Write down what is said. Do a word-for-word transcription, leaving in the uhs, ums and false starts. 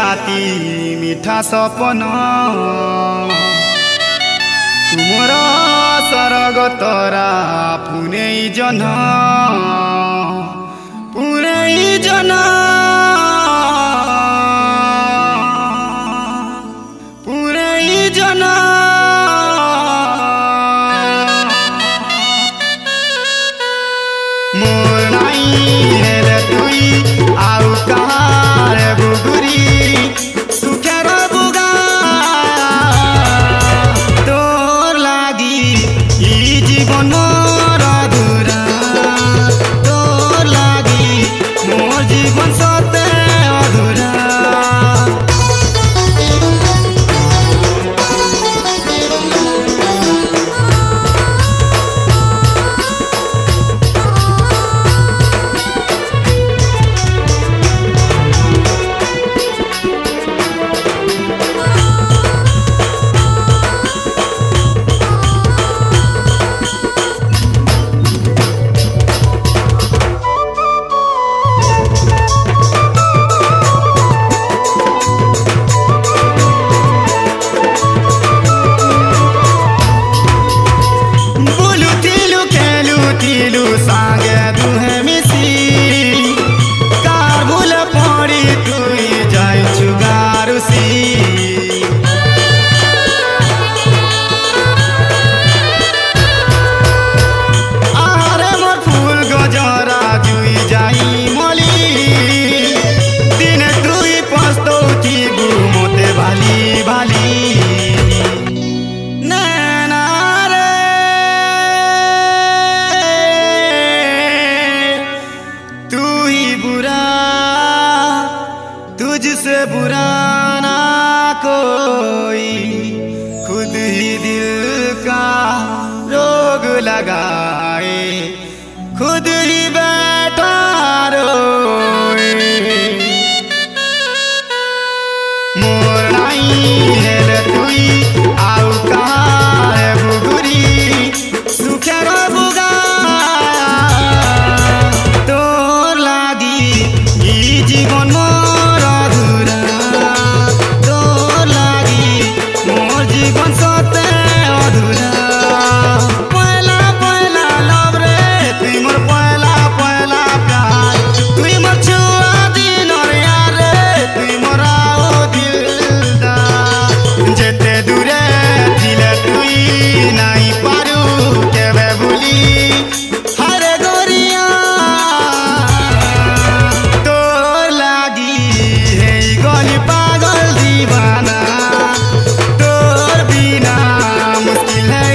राती मीठा सपना तुमर सरग तरा पुने जना पुने जना पुने जना मोर नाई हेरे तुई आउ कहाँ रे बुगुरी सुखेर बुगा तोर लागी ई जीवन मोर अधूरा तोर लागी मोर जीवन सते अधूरा तुझसे बुरा ना कोई खुद ही दिल का रोग लगाए खुद ही बैठा रोए मोर नाई हेरे तुई आउ कहाँ रे बुगुरी सुखेर बुगा तोर लागी ई जीवन जीवन सते अधूरा पहला पहला लव रे तुई मोर पहला पहला प्यार तुई मोर छुआ दिन यार रे तुई मोर आओ दिलदार जेते दूरे दिले तुई नहीं पारू केबे भूली हरे गोरिया तोर लागी हे गली पागल दीवाना मुश्किल है